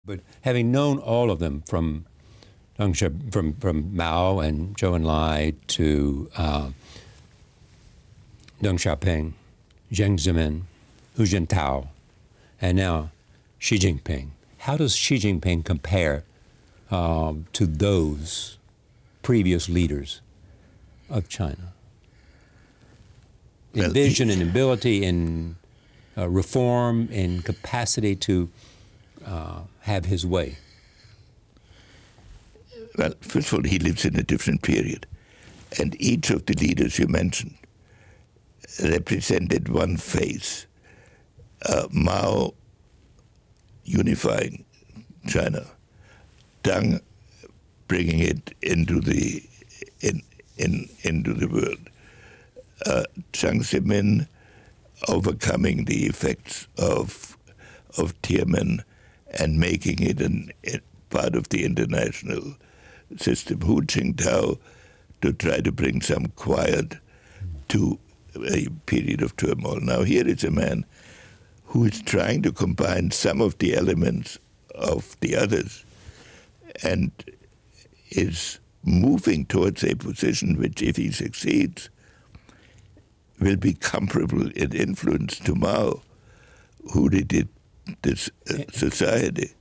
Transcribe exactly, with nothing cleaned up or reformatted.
But having known all of them from Deng Xiaoping, from from Mao and Zhou Enlai to uh, Deng Xiaoping, Jiang Zemin Hu Jintao, and now Xi Jinping. How does Xi Jinping compare um, to those previous leaders of China? In Well, vision and ability, in uh, reform, in capacity to uh, have his way? Well, first of all, he lives in a different period. And each of the leaders you mentioned represented one phase. Uh, Mao unifying China, Deng bringing it into the in, in into the world, uh, Jiang Zemin overcoming the effects of of Tiananmen and making it an it, part of the international system. Hu Jintao to try to bring some quiet to a period of turmoil. Now here is a man who is trying to combine some of the elements of the others and is moving towards a position which, if he succeeds, will be comparable in influence to Mao, who did this uh, society.